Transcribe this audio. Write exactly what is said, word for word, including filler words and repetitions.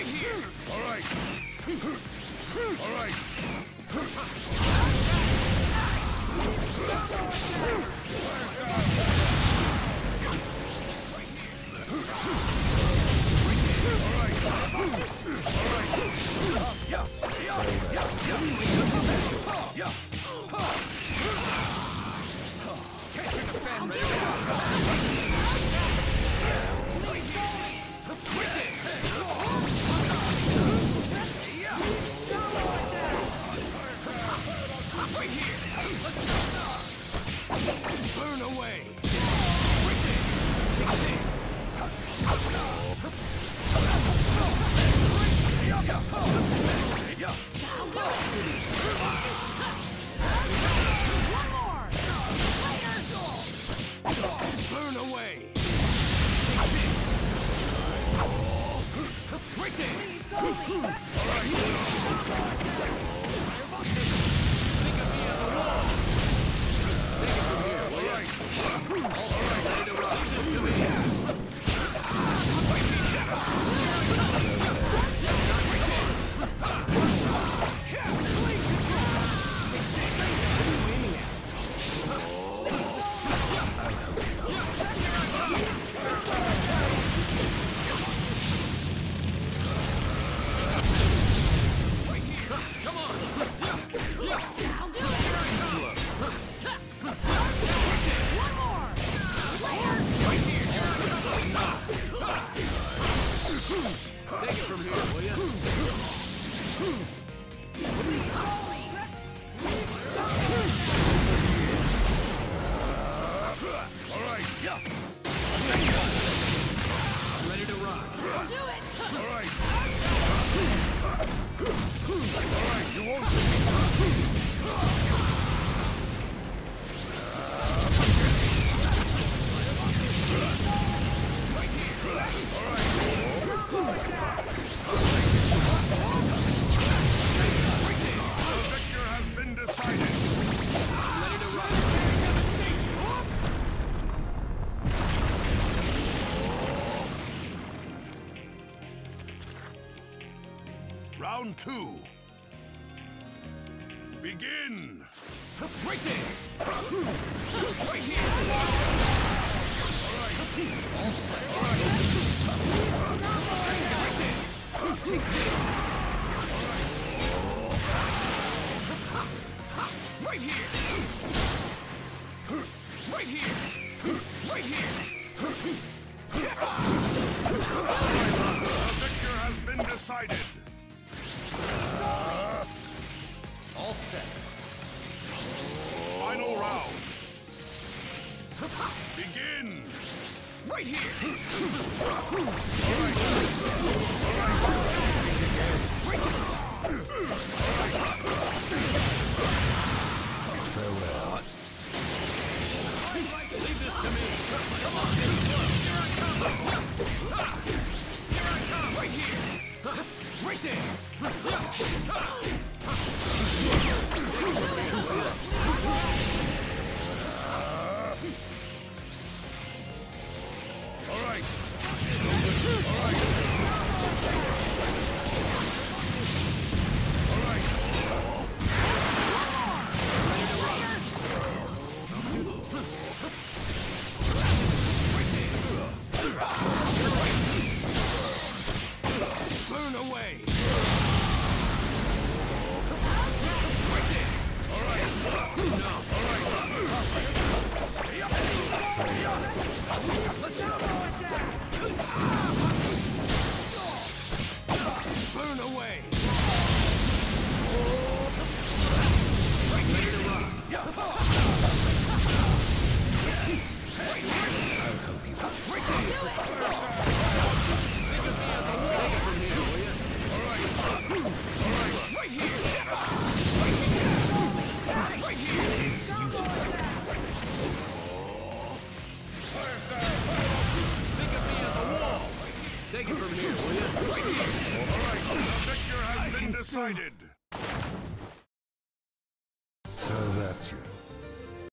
Right here! Alright! Alright! Burn away! Take this! One more! Burn away! Take this! Right there! Think of me as a wall! Take it from here, will ya? All set, ready to rock. Leave this to me. Take it from here, will ya? Alright! I'm ready to rock. I'll do it! Alright! Alright, you won't Round two. Begin! Right there! Right here! All set. Right there! Take this! Right here! Right here! Right here! The victor has been decided. All set. Final round. Begin. Right here. Farewell. Leave this to me. Come on, here I come. Here I come. Right here. Right there. All right. Burn away. Burn away! Right here to rock! I'll help you. Right there! Think of me as a wall! Take it from here, will you? Alright! Alright! Right here! Right here! Right here! It's useless. Think of me as a wall! Take it from here, will you? Right here! All right, the victor has been decided.